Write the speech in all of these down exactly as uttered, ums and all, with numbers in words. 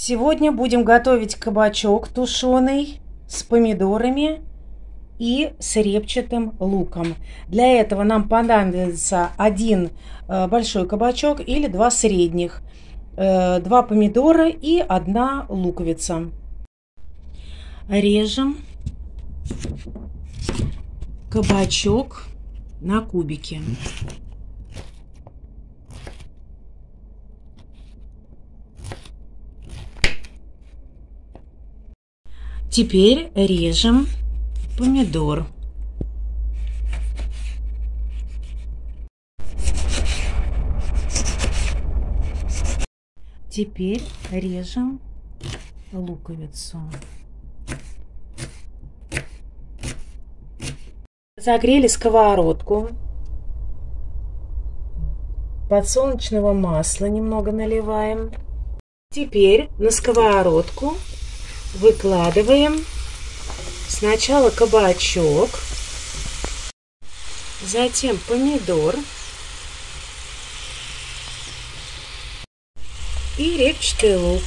Сегодня будем готовить кабачок тушеный с помидорами и с репчатым луком. Для этого нам понадобится один большой кабачок или два средних, два помидора и одна луковица. Режем кабачок на кубики. Теперь режем помидор. Теперь режем луковицу. Загрели сковородку. Подсолнечного масла немного наливаем. Теперь на сковородку выкладываем сначала кабачок, затем помидор и репчатый лук.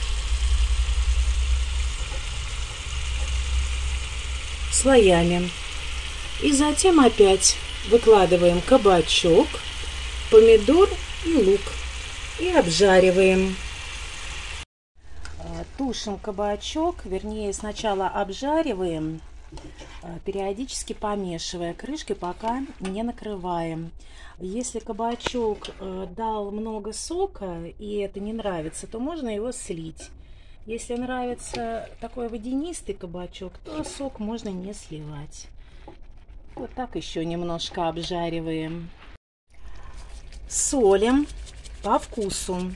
Слоями. И затем опять выкладываем кабачок, помидор и лук и обжариваем. Тушим кабачок, вернее сначала обжариваем, периодически помешивая крышкой, пока не накрываем. Если кабачок дал много сока и это не нравится, то можно его слить. Если нравится такой водянистый кабачок, то сок можно не сливать. Вот так еще немножко обжариваем. Солим по вкусу.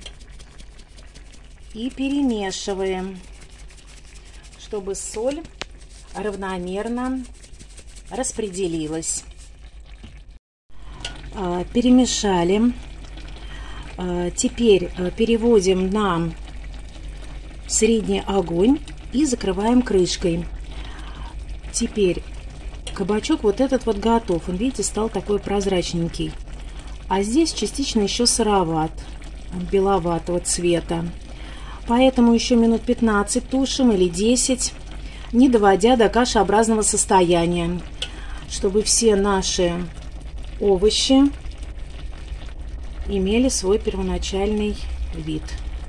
И перемешиваем, чтобы соль равномерно распределилась. Перемешали. Теперь переводим на средний огонь и закрываем крышкой. Теперь кабачок вот этот вот готов. Он, видите, стал такой прозрачненький. А здесь частично еще сыроват, беловатого цвета. Поэтому еще минут пятнадцать тушим или десять, не доводя до кашеобразного состояния, чтобы все наши овощи имели свой первоначальный вид.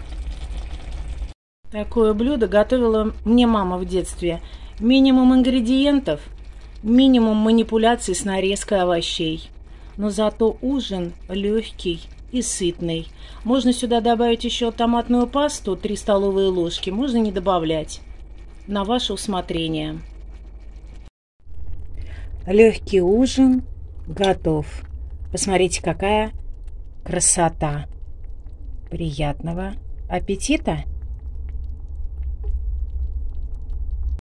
Такое блюдо готовила мне мама в детстве. Минимум ингредиентов, минимум манипуляций с нарезкой овощей. Но зато ужин легкий и сытный. Можно сюда добавить еще томатную пасту, три столовые ложки. Можно не добавлять. На ваше усмотрение. Легкий ужин готов. Посмотрите, какая красота. Приятного аппетита!